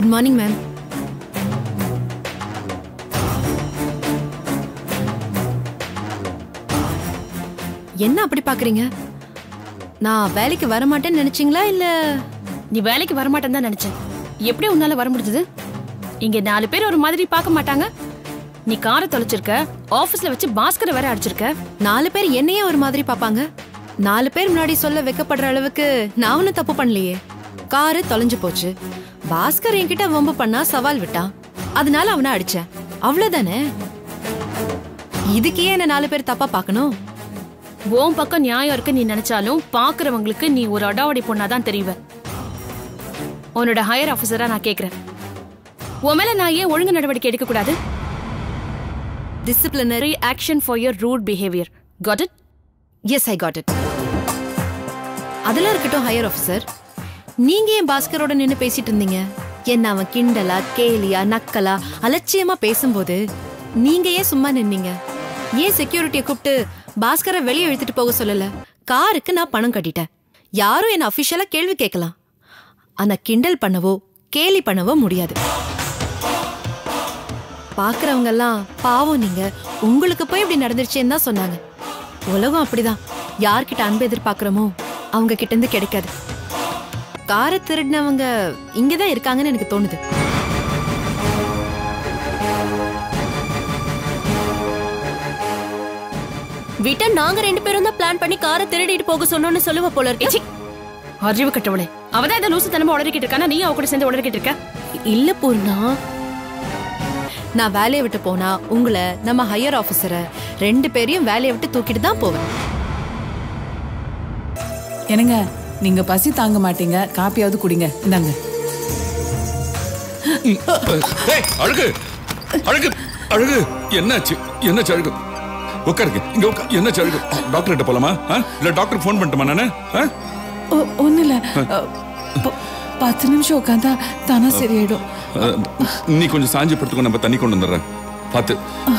Good morning, ma'am. என்ன அப்படி பாக்குறீங்க? நான் வேலைக்கு வர மாட்டேன்னு நினைச்சீங்களா இல்ல? நீ வேலைக்கு வர மாட்டேன்னு தான் நினைச்சேன். எப்படி உன்னால வர முடிஞ்சது? இங்க 4 பேர் ஒரு மாதிரி பார்க்க மாட்டாங்க. நீ காரை தொலைச்சிருக்க, ஆபீஸ்ல வச்சு பாஸ்கரை வேற அடிச்சிருக்க. 4 பேர் என்னையே ஒரு மாதிரி பாப்பாங்க. 4 பேர் முன்னாடி சொல்ல வெக்கப்படுற அளவுக்கு நான் ஒன்னும் தப்பு பண்ணலையே. காரு தொலைஞ்சு போச்சு. பாஸ்கர் என்கிட்ட வம்பு பண்ணா சவால் விட்டான். அதனால அவனை அடிச்சேன். அவ்வளவுதானே. இதுக்கே என்ன 4 பேர் தப்பா பாக்கணும்? உன் பக்கம் நியாயம் இருக்கு நீ நினைச்சாலும் பாக்குறவங்களுக்கு நீ ஒரு அடாவடி பொண்ணாதான் தெரியுவ. உன்னோட ஹையர் ஆபீசரா நான் கேக்குறேன், உன் மேல நான் ஏன் ஒழுங்கு நடவடிக்கை எடுக்க கூடாது? Disciplinary action for your rude behavior. Got it? Yes, I got it. அதெல்லாம் இருக்கட்டும் ஹையர் ஆபீசர். நீங்க ஏன் பாஸ்கரோட நின்னு பேசிட்டு இருந்தீங்க? என்ன அவன் கிண்டலா கேலியா நக்கலா அலட்சியமா பேசும்போது நீங்க ஏன் சும்மா நின்னீங்க? ஏன் செக்யூரிட்டியை கூப்பிட்டு பாஸ்கரை வெளியே இழுத்துட்டு போக சொல்லல? காருக்கு நான் பணம் கட்டிட்டேன். யாரும் என்ன அபிஷியலா கேள்வி கேட்கலாம். ஆனா கிண்டல் பண்ணவோ கேலி பண்ணவோ முடியாது. பாக்குறவங்க எல்லாம் பாவம், நீங்க உங்களுக்கு போய் இப்படி நடந்துருச்சேன்னு தான் சொன்னாங்க. உலகம் அப்படிதான். யார்கிட்ட அன்பு எதிர்பார்க்கிறோமோ அவங்க கிட்ட இருந்து கிடைக்காது. காரை திருடினவங்க இங்கதான் இருக்காங்கன்னு எனக்கு தோணுது. விட்டா நாங்க 2 பேரும் தான் பிளான் பண்ணி காரை திருடிட்டு போக சொன்னோம்னு சொல்லுவ போல இருக்கு. அறிவு கட்டவளே, அவதான் இதை லூசு தனமா உடறிக்கிட்டு இருக்கானா? நீ அவ கூட சேர்ந்து உடறிக்கிட்டு இருக்க? இல்ல பூர்ணா, நான் வேலையை விட்டு போனா உங்களை நம்ம ஹையர் ஆபீசரை 2 பேரையும் வேலையை விட்டு தூக்கிட்டு தான் போவேன். என்னங்க, நீங்க பசி தாங்க மாட்டீங்க, காப்பியாவது குடிங்க. இந்தாங்க. அழகு அழகு அழகு, என்னாச்சு என்னாச்சு அழகு? உட்காருங்க, இங்க உட்கார். என்னாச்சு அழகு? டாக்டர் கிட்ட போலாமா? இல்ல டாக்டர் போன் பண்ணட்டுமா நானு? ஒண்ணு இல்ல, 10 நிமிஷம் உட்காந்தா தானா சரியாயிடும். நீ கொஞ்சம் சாஞ்சி படுத்துக்கோ, நம்ம தண்ணி கொண்டு வந்துடுறேன். பார்த்து.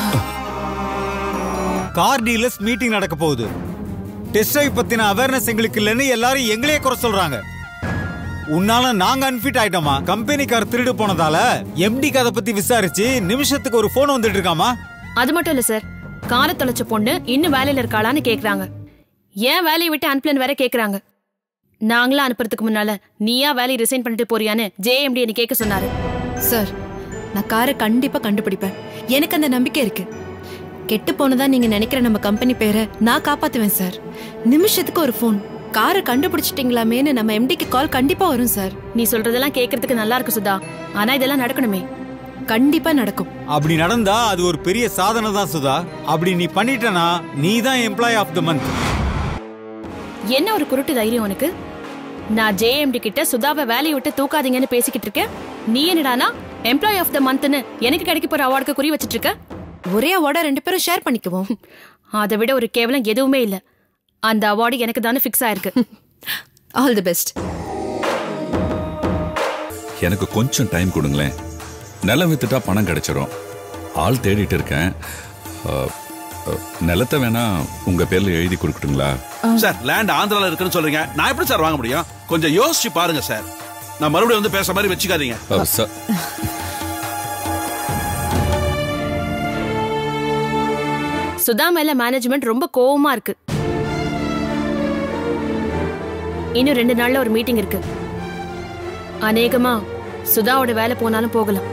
கார் டீலர்ஸ் மீட்டிங் நடக்க போகுது. டெஸ்ட் டிரைவ் பத்தின அவேர்னஸ் எங்களுக்கு இல்லைன்னு எல்லாரும் எங்களே குறை சொல்றாங்க. உன்னால நாங்க அன்ஃபிட் ஆயிட்டோமா? கம்பெனி கார் திருடு போனதால எம்டிக்கு அதை பத்தி விசாரிச்சு நிமிஷத்துக்கு ஒரு போன் வந்துட்டு இருக்காமா? அது மட்டும் இல்ல சார், காரை தொலைச்ச பொண்ணு இன்னும் வேலையில இருக்காளான்னு கேக்குறாங்க. ஏன் வேலையை விட்டு அனுப்பலன்னு வேற கேக்குறாங்க. நாங்களா அனுப்புறதுக்கு முன்னால நீயா வேலையை ரிசைன் பண்ணிட்டு போறியான்னு ஜேஎம்டி என்ன கேட்க சொன்னாரு. சார், நான் காரை கண்டிப்பா கண்டுபிடிப்பேன். எனக்கு அந்த நம்பிக்கை இருக்கு. கெட்டு போனதா நீங்க நினைக்கிற நம்ம கம்பெனி பேரை நான் காப்பாத்துவேன் சார். நிமிஷத்துக்கு ஒரு போன். காரை கண்டுபிடிச்சிட்டீங்களாமேன்னு நம்ம எம்டிக்கு கால் கண்டிப்பா வரும் சார். நீ சொல்றதெல்லாம் கேட்கறதுக்கு நல்லா இருக்கு சுதா, ஆனா இதெல்லாம் நடக்கணுமே. கண்டிப்பா நடக்கும். அப்படி நடந்தா அது ஒரு பெரிய சாதனை தான் சுதா. அப்படி நீ பண்ணிட்டனா நீ தான் எம்ப்ளாய் ஆஃப் தி மந்த். என்ன ஒரு குருட்டு தைரியம் உனக்கு? நான் ஜேஎம்டி கிட்ட சுதாவை வேலையை விட்டு தூக்காதீங்கன்னு பேசிக்கிட்டு இருக்கேன். நீ என்னடானா எம்ப்ளாய் ஆஃப் தி மந்த்னு எனக்கு கிடைக்க போற அவார்டுக்கு குறி வச்சிட்டு இருக்க. ஒரே அவார்டை 2 பேரும் ஷேர் பண்ணிக்குவோம். அதை விட ஒரு கேவலம் எதுவுமே இல்ல. அந்த அவார்டு எனக்கு தானே ஃபிக்ஸ் ஆயிருக்கு. All the best. எனக்கு கொஞ்சம் டைம் கொடுங்களேன். நிலம் வித்துட்டா பணம் கிடைச்சிரும். ஆள் தேடிட்டு இருக்கேன். நிலத்தை வேணா உங்க பேர்ல எழுதி கொடுக்கட்டுங்களா? சார், லேண்ட் ஆந்திரால இருக்குன்னு சொல்றீங்க, நான் எப்படி சார் வாங்க முடியும்? கொஞ்சம் யோசிச்சு பாருங்க சார். நான் மறுபடியும் வந்து பேசுற மாதிரி வச்சுக்காதீங்க. சுதா மேல மேனேஜ்மெண்ட் ரொம்ப கோவமா இருக்கு. இன்னும் 2 நாள்ல ஒரு மீட்டிங் இருக்கு. அநேகமா சுதாவோட வேலை போனாலும் போகலாம்.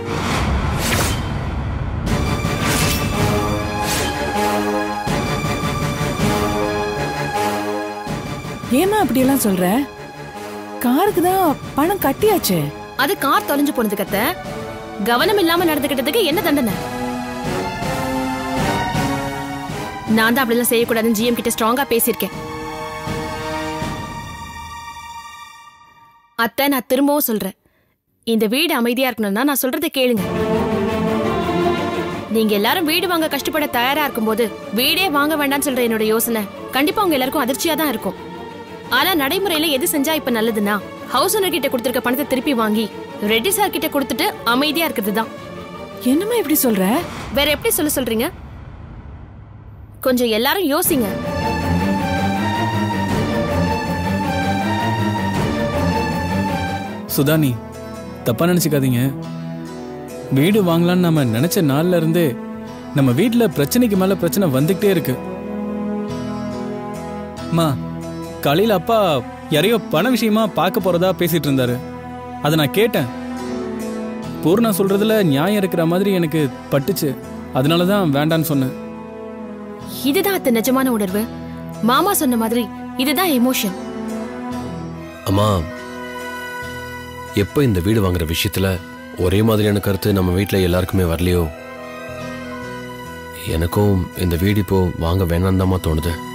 ஏமா அப்படி எல்லாம் சொல்ற? காருக்கு தான் பணம் கட்டியாச்சு. அது கார் தொலைஞ்சு போனதுக்கு அத்த கவனம் இல்லாம நடந்துகிட்டதுக்கு என்ன தண்டனை? நான் தான் அப்படிலாம் செய்யக்கூடாதுன்னு ஜிஎம் கிட்ட ஸ்ட்ராங்கா பேசியிருக்கேன். அத்தை, நான் திரும்பவும் சொல்றேன், இந்த வீடு அமைதியா இருக்கணும்னா நான் சொல்றதை கேளுங்க. நீங்க எல்லாரும் வீடு வாங்க கஷ்டப்பட தயாரா இருக்கும்போது வீடே வாங்க வேண்டாம்னு சொல்ற என்னோட யோசனை கண்டிப்பா உங்க எல்லாருக்கும் அதிர்ச்சியா தான் இருக்கும். ஆனா நடைமுறையில எது செஞ்சா இப்ப நல்லதுன்னா, ஹவுஸ் ஓனர் கிட்ட கொடுத்திருக்க பணத்தை திருப்பி வாங்கி ரெட்டி சார் கிட்ட கொடுத்துட்டு அமைதியா இருக்கிறது தான். என்னமா இப்படி சொல்ற? வேற எப்படி சொல்றீங்க? கொஞ்சம் எல்லாரும் யோசிங்க. சுதானி, தப்பா நினைச்சுக்காதீங்க. வீடு வாங்கலான்னு நம்ம நினைச்ச நாள்ல இருந்தே நம்ம வீட்டுல பிரச்சனைக்கு மேல பிரச்சனை வந்துகிட்டே இருக்கு. அம்மா, காலையில அப்பா யாரையோ பண விஷயமா பார்க்க போறதா பேசிட்டு இருந்தாரு. அதை நான் கேட்டேன். பூர்ணா சொல்றதுல நியாயம் இருக்கிற மாதிரி எனக்கு பட்டுச்சு. அதனாலதான் வேண்டான்னு சொன்னேன். இதுதான் அத்தை நிஜமான உணர்வு. மாமா சொன்ன மாதிரி இதுதான் எமோஷன். அம்மா, எப்ப இந்த வீடு வாங்குற விஷயத்துல ஒரே மாதிரியான கருத்து நம்ம வீட்டுல எல்லாருக்குமே வரலையோ, எனக்கும் இந்த வீடு இப்போ வாங்க வேணாம் தாம்மா தோணுது.